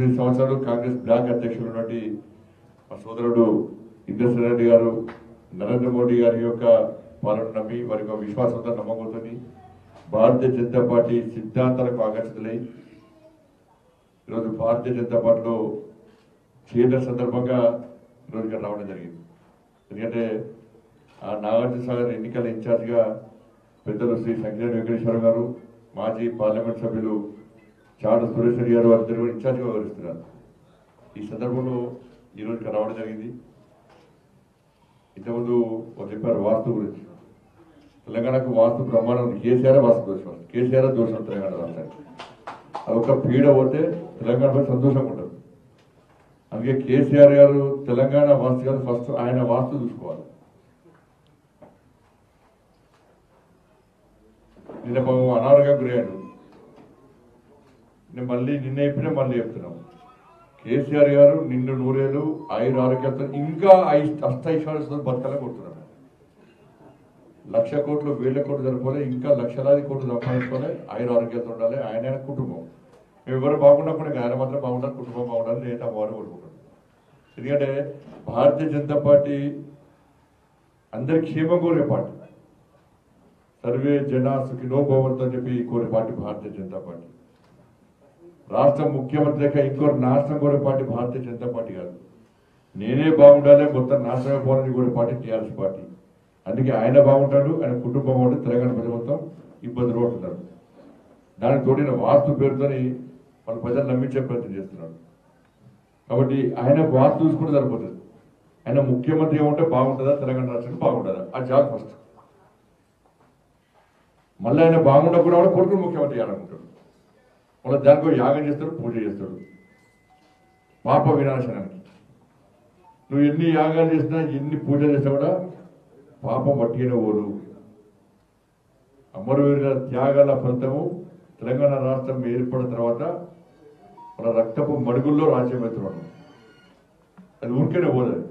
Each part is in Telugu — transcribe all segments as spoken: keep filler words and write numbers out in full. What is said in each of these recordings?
ఎనిమిది సంవత్సరాలు కాంగ్రెస్ బ్లాక్ అధ్యక్షుడు ఉన్నటువంటి మా సోదరుడు ఇంద్రసేన్ రెడ్డి గారు నరేంద్ర మోడీ గారి యొక్క పాలన నమ్మి వారి యొక్క విశ్వాసంతో నమ్మకంతో భారతీయ జనతా పార్టీ సిద్ధాంతాలకు ఆకర్షితులై ఈరోజు భారతీయ జనతా పార్టీలో చేరిన సందర్భంగా ఈరోజు ఇక్కడ రావడం జరిగింది. ఎందుకంటే ఆ నాగార్జున సాగర్ ఎన్నికల ఇన్ఛార్జిగా పెద్దలు శ్రీ సంకినేని వెంకటేశ్వర గారు, మాజీ పార్లమెంట్ సభ్యులు చాడ సురేష్ రెడ్డి గారు వారిద్దరు ఇన్ఛార్జిగా వ్యవహరిస్తున్నారు. ఈ సందర్భంలో ఈరోజు ఇక్కడ రావడం జరిగింది. ఇంతకుముందు వాళ్ళు చెప్పారు వాస్తు గురించి. తెలంగాణకు వాస్తు బ్రహ్మాండం ఉంది. కేసీఆర్ వాస్తు దోషం, కేసీఆర్ దోషం తెలంగాణ రాష్ట్రానికి. అదొక పీడ పోతే తెలంగాణపై సంతోషంగా ఉంటుంది. అందుకే కేసీఆర్ గారు తెలంగాణ వాస్తు కాదు, ఫస్ట్ ఆయన వాస్తు చూసుకోవాలి. నిన్న అనారోగ్యం గురయ్యాడు. నేను మళ్ళీ నిన్న చెప్పినా మళ్ళీ చెప్తున్నాం, కేసీఆర్ గారు నిండు నూరేళ్ళు ఆయుర ఆరోగ్యంతో ఇంకా అష్టైశ్వర్యంతో బతకాలని కొడుతున్నాడు. లక్ష కోట్లు వేల కోట్లు జరుపుకోవాలి, ఇంకా లక్షలాది కోట్లు సంపాదించుకోవాలి, ఆయుర ఆరోగ్యంతో ఉండాలి. ఆయన ఆయన కుటుంబం మేము ఎవరు బాగున్నప్పుడు ఆయన మాత్రం బాగుండాలి, కుటుంబం బాగుండాలి. నేను అమ్మవారు కోరుకుంటాను. ఎందుకంటే భారతీయ జనతా పార్టీ అందరి క్షేమం కోరే పార్టీ, సర్వే జన సుఖినో భవంతు అని చెప్పి కోరే పార్టీ భారతీయ జనతా పార్టీ. రాష్ట్ర ముఖ్యమంత్రి యొక్క ఇంకోటి నాశనం కోరే పార్టీ భారతీయ జనతా పార్టీ కాదు. నేనే బాగుండాలి, మొత్తం నాశనం అయిపోవాలని కోరే పార్టీ టీఆర్ఎస్ పార్టీ. అందుకే ఆయన బాగుంటాడు, ఆయన కుటుంబం బాగుంటుంది, తెలంగాణ ప్రజలు మొత్తం ఇబ్బందులు పడుతున్నారు. దానికి తోడిన వాస్తు పేరుతోని వాళ్ళ ప్రజలు నమ్మించే ప్రయత్నం చేస్తున్నాడు. కాబట్టి ఆయన వాస్తు చూసుకుంటే సరిపోతుంది. ఆయన ముఖ్యమంత్రిగా ఉంటే బాగుంటుందా, తెలంగాణ రాష్ట్రానికి బాగుంటుందా, ఆ జాబ్ ఫస్ట్. మళ్ళీ ఆయన బాగుండకుండా కూడా కొడుకుని ముఖ్యమంత్రి చేయాలనుకుంటాడు. వాళ్ళ దానికి యాగం చేస్తాడు, పూజ చేస్తాడు, పాప వినాశనానికి. నువ్వు ఎన్ని యాగాలు చేసినా ఎన్ని పూజలు చేసినా కూడా పాపం పట్టిన ఓడు. అమరవీరుల త్యాగాల ఫలితము తెలంగాణ రాష్ట్రం ఏర్పడిన తర్వాత మన రక్తపు మడుగుల్లో రాజ్యం అవుతున్నాడు. అది ఊరికేనే పోలేదు.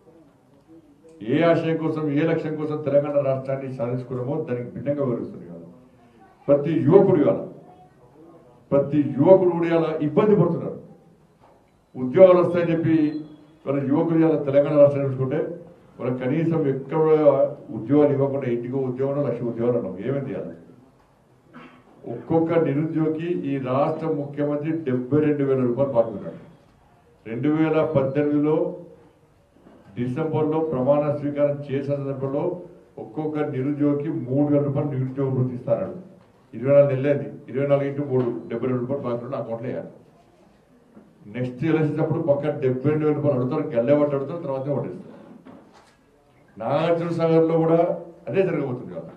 ఏ ఆశయం కోసం, ఏ లక్ష్యం కోసం తెలంగాణ రాష్ట్రాన్ని సాధించుకున్నామో దానికి భిన్నంగా వివరిస్తుంది కాదు. ప్రతి యువకుడు కాదు, ప్రతి యువకుడు కూడా ఇబ్బంది పడుతున్నారు. ఉద్యోగాలు వస్తాయని చెప్పి వాళ్ళ యువకులు ఇలా తెలంగాణ రాష్ట్రాన్ని చూసుకుంటే వాళ్ళకి కనీసం ఎక్కడ ఉద్యోగాలు ఇవ్వకుండా ఇంటికో ఉద్యోగంలో లక్ష ఉద్యోగాలు ఉన్నాం. ఏమైంది అలా? ఒక్కొక్క నిరుద్యోగి ఈ రాష్ట్ర ముఖ్యమంత్రి డెబ్బై రెండు వేల రూపాయలు పాల్గొన్నాడు. రెండు వేల పద్దెనిమిదిలో డిసెంబర్లో ప్రమాణ స్వీకారం చేసిన సందర్భంలో ఒక్కొక్క నిరుద్యోగికి మూడు వేల రూపాయలు నిరుద్యోగ వృత్తి ఇస్తాడు. ఇరవై నాలుగు నెలలైంది, ఇరవై నాలుగు ఇంటూ మూడు డెబ్బై రెండు రూపాయలు పాల్గొన్నాడు. అకౌంట్లో వేయాలి. నెక్స్ట్ ఎలక్షన్ అప్పుడు పక్క డెబ్బై రెండు వేల రూపాయలు అడుగుతారు, గల్లెబట్టి అడుగుతారు, తర్వాతే ఓటేస్తారు. నాగార్జున సాగర్ లో కూడా అదే జరగబోతుంది కదా.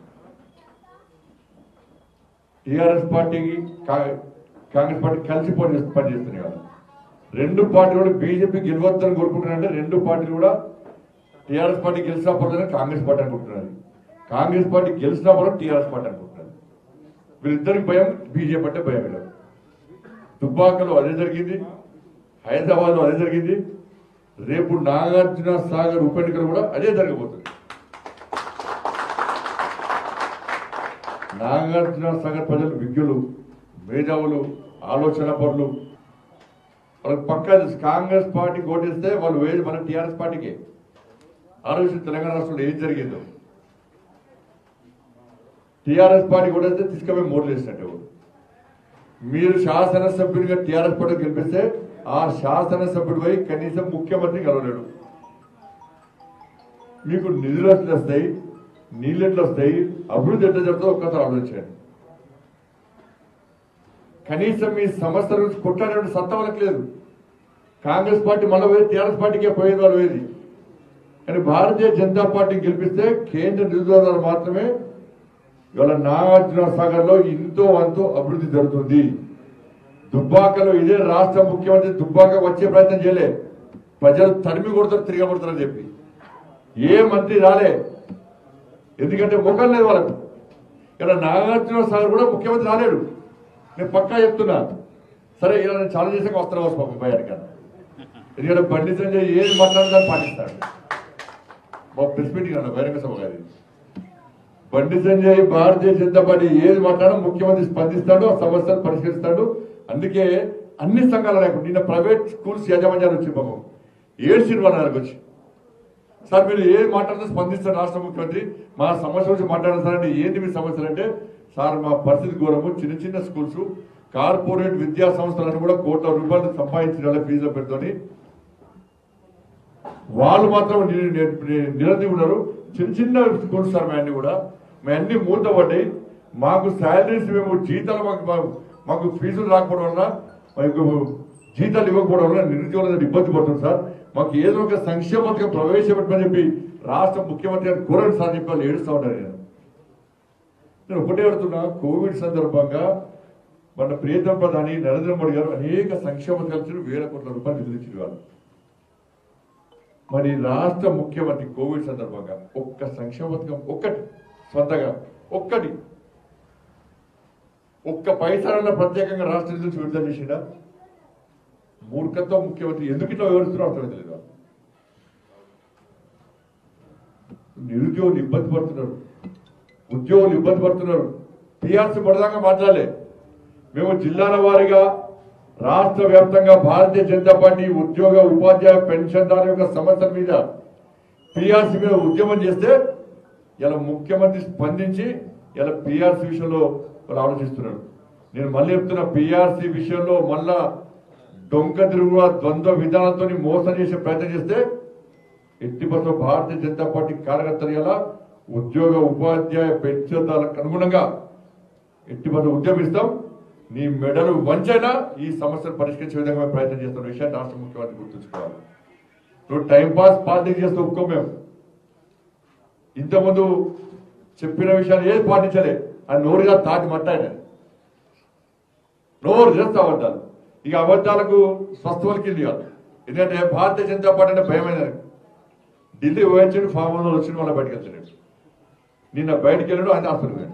టీఆర్ఎస్ పార్టీకి కాంగ్రెస్ పార్టీ కలిసి పోటీ పనిచేస్తున్నాయి కదా. రెండు పార్టీలు కూడా బీజేపీ గెలవద్దని కోరుకుంటున్నారంటే రెండు పార్టీలు కూడా టీఆర్ఎస్ పార్టీ గెలిచినా పర్లేదు కాంగ్రెస్ పార్టీ అనుకుంటున్నారు, కాంగ్రెస్ పార్టీ గెలిచినా పర్లేదు టీఆర్ఎస్ పార్టీ అనుకుంటున్నారు. వీళ్ళిద్దరికి భయం, బీజేపీ అంటే భయం లేదు. దుబ్బాకలో అదే జరిగింది, హైదరాబాద్ లో అదే జరిగింది, రేపు నాగార్జున సాగర్ ఉప ఎన్నికలు కూడా అదే జరగబోతుంది. నాగార్జున సాగర్ ప్రజలు విజ్ఞులు, మేధావులు, ఆలోచన పరులు. వాళ్ళకి పక్కా కాంగ్రెస్ పార్టీ ఓటేస్తే వాళ్ళు వేది మన టీఆర్ఎస్ పార్టీకే. ఆలోచన తెలంగాణ రాష్ట్రంలో ఏం జరిగిందో టీఆర్ఎస్ పార్టీ ఓటేస్తే తీసుకుపోయి మోడలు వేసినట్టు. మీరు శాసనసభ్యుడిగా టీఆర్ఎస్ పార్టీ గెలిపిస్తే ఆ శాసనసభ్యుడు పోయి కనీసం ముఖ్యమంత్రి కలవలేడు. మీకు నిధులు ఎట్లా వస్తాయి, నీళ్ళు ఎట్లా వస్తాయి, అభివృద్ధి ఎట్లా జరుగుతుందో ఒక్కసారి ఆలోచించండి. కనీసం మీ సమస్యల గురించి కొట్టాడే సత్తా వాళ్ళకి లేదు. కాంగ్రెస్ పార్టీ మళ్ళీ పోయి టీఆర్ఎస్ పార్టీకే పోయేది వాళ్ళు పోయేది. కానీ భారతీయ జనతా పార్టీ గెలిపిస్తే కేంద్ర నిధుల మాత్రమే ఇవాళ నాగార్జున సాగర్ లో ఇంతో అంతో అభివృద్ధి జరుగుతుంది. దుబ్బాకలో ఇదే రాష్ట్ర ముఖ్యమంత్రి దుబ్బాక వచ్చే ప్రయత్నం చేయలే, ప్రజలు తరిమి కొడతారు, తిరిగి కొడతారని చెప్పి ఏ మంత్రి రాలే. ఎందుకంటే ముఖం లేదు వాళ్ళకు. ఇక్కడ నాగార్జున సాగర్ కూడా ముఖ్యమంత్రి రాలేడు. నేను పక్కా చెప్తున్నా. సరే ఇలా నేను చాలా చేసాక వస్తాను వస్తాను పాపం భయానికన్నా. ఎందుకంటే బండి సంజయ్ ఏది మాట్లాడినా పాటిస్తాడు. మా ప్రెస్ మీటింగ్ అన్న బహిరంగ సభ గారి బండి సంజయ్ భారతీయ జనతా పార్టీ ఏది మాట్లాడో ముఖ్యమంత్రి స్పందిస్తాడు, ఆ సమస్యను పరిష్కరిస్తాడు. అందుకే అన్ని సంఘాల నాయకులు నిన్న ప్రైవేట్ స్కూల్స్ యాజమాన్యాలు వచ్చి పాపం ఏడు సినిమాలకు వచ్చి సార్ మీరు ఏది మాట్లాడితే స్పందిస్తారు రాష్ట్ర ముఖ్యమంత్రి మా సమస్య గురించి మాట్లాడారు సార్ అంటే ఏంటి మీ సమస్యలు అంటే సార్ మా పరిస్థితి ఘోరము చిన్న చిన్న స్కూల్స్ కార్పొరేట్ విద్యా సంస్థలను కూడా కోట్ల రూపాయలు సంపాదించిన వాళ్ళ ఫీజులో పెట్టుకొని వాళ్ళు మాత్రం నిరది ఉన్నారు చిన్న చిన్న స్కూల్స్ సార్ మా అన్ని కూడా మా అన్ని మూతపడ్డాయి మాకు శాలరీస్ మేము జీతాలు మాకు మాకు ఫీజులు రాకపోవడం వల్ల మాకు జీతాలు ఇవ్వకపోవడం వల్ల నిరుద్యోగులు ఇబ్బంది పడుతుంది సార్ మాకు ఏదో ఒక సంక్షేమ పథకం ప్రవేశపెట్టమని చెప్పి రాష్ట్ర ముఖ్యమంత్రి గారు కోరండి సార్ చెప్పి వాళ్ళు ఏడుస్తూ ఉంటారు నేను నేను ఒకటే అడుగుతున్నా కోవిడ్ సందర్భంగా మన ప్రియతమ ప్రధాని నరేంద్ర మోడీ గారు అనేక సంక్షేమ పథకాలు వేల కోట్ల రూపాయలు నిధులిచ్చిన వాళ్ళు మరి రాష్ట్ర ముఖ్యమంత్రి కోవిడ్ సందర్భంగా ఒక్క సంక్షేమ పథకం ఒక్కటి సొంతగా ఒక్కటి ఒక్క పైసలన్న ప్రత్యేకంగా రాష్ట్ర నిధులు విడుదల చేసినా మూర్ఖత్వం ముఖ్యమంత్రి ఎందుకు ఇట్లా వివరిస్తున్నారో అర్థమైతే నిరుద్యోగులు ఇబ్బంది పడుతున్నారు ఉద్యోగులు ఇబ్బంది పడుతున్నారు టీఆర్సీ పడదాకా మాట్లాడలే మేము జిల్లాల వారీగా రాష్ట్ర వ్యాప్తంగా భారతీయ జనతా పార్టీ ఉద్యోగ ఉపాధ్యాయ పెన్షన్దారుల యొక్క సమస్యల మీద టీఆర్సీ మీద ఉద్యమం చేస్తే ఇలా ముఖ్యమంత్రి స్పందించి ఇలా పీఆర్సీ విషయంలో వాళ్ళు ఆలోచిస్తున్నారు నేను మళ్ళీ చెప్తున్నా పీఆర్సీ విషయంలో మళ్ళా డొంక తిరుగుల ద్వంద్వ విధానంతో మోసం చేసే ప్రయత్నం చేస్తే ఎట్టి బస్సు భారతీయ జనతా పార్టీ కార్యకర్తలు ఇలా ఉద్యోగ ఉపాధ్యాయ పెన్షన్దారులకు అనుగుణంగా ఎట్టి బస్సు ఉద్యమిస్తాం నీ మెడలు వంచైనా ఈ సమస్యను పరిష్కరించే విధంగా ప్రయత్నం చేస్తున్న విషయాన్ని రాష్ట్ర ముఖ్యమంత్రి గుర్తుంచుకోవాలి నువ్వు టైంపాస్ పాలిటిక్స్ చేస్తూ ఒప్పుకో మేము ఇంతకుముందు చెప్పిన విషయాలు ఏది పాటించలే అది నోరుగా తాటి మట్టాయన నోరు చేస్తూ అబద్ధాలు ఇక అబద్ధాలకు స్వస్థవలకి వెళ్ళి కాదు ఎందుకంటే భారతీయ జనతా పార్టీ అంటే భయమైన ఢిల్లీ పోయించాడు ఫామ్ హౌస్ వచ్చిన వాళ్ళ బయటకు వెళ్తాడు నిన్న బయటకు వెళ్ళాడు ఆయన హాస్పిటల్ పోయాడు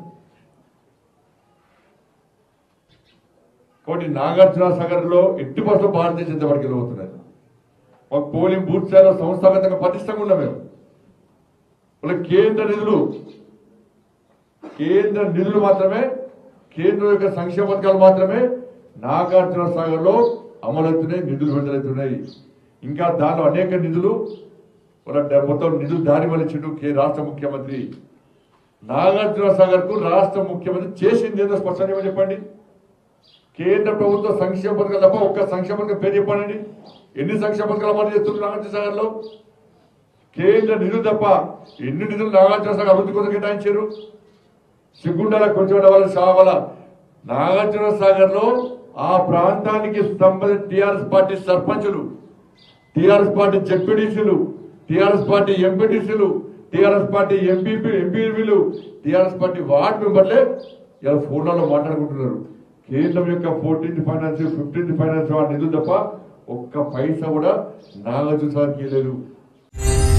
కాబట్టి నాగార్జున సాగర్ లో ఎట్టి బస్సులో భారతీయ జనతా పార్టీకి వెళ్ళబోతున్నారు మాకు పోలింగ్ బూత్ స్థాయిలో సంస్థాగతంగా పటిష్టంగా ఉన్నాం మేము వాళ్ళ కేంద్ర నిధులు కేంద్ర నిధులు మాత్రమే కేంద్రం యొక్క సంక్షేమ పథకాలు మాత్రమే నాగార్జున సాగర్ లో అమలవుతున్నాయి నిధులు విడుదలవుతున్నాయి ఇంకా దానిలో అనేక నిధులు వాళ్ళ మొత్తం నిధులు దారి మళ్ళించిండు కే రాష్ట్ర ముఖ్యమంత్రి నాగార్జున సాగర్ కు రాష్ట్ర ముఖ్యమంత్రి చేసింది ఏదో స్పష్టంగా చెప్పండి కేంద్ర ప్రభుత్వ సంక్షేమ పథకాలు తప్ప ఒక్క సంక్షేమ పథకం పేరు చెప్పండి ఎన్ని సంక్షేమ పథకాలు అమలు చేస్తున్నారు నాగార్జున సాగర్ లో కేంద్ర నిధులు తప్ప ఎన్ని నిధులు నాగార్జున సాగర్ అభివృద్ధి కోసం కేటాయించారు సిగ్గుండాల కొంచెం వాళ్ళ సావల నాగార్జున సాగర్ లో ఆ ప్రాంతానికి సంబంధించిన టిఆర్ఎస్ పార్టీ సర్పంచులు టిఆర్ఎస్ పార్టీ జెడ్పీటీసీలు టిఆర్ఎస్ పార్టీ ఎంపీటీసీలు టిఆర్ఎస్ పార్టీ ఎంపీపీ ఎంపీలు టిఆర్ఎస్ పార్టీ వార్డు మెంబర్లే ఇలా ఫోన్లలో మాట్లాడుకుంటున్నారు కేంద్రం యొక్క ఫోర్టీన్త్ ఫైనాన్స్ ఫిఫ్టీన్త్ ఫైనాన్స్ నిధులు తప్ప ఒక్క పైసా కూడా నాగార్జున సాగర్కి లేదు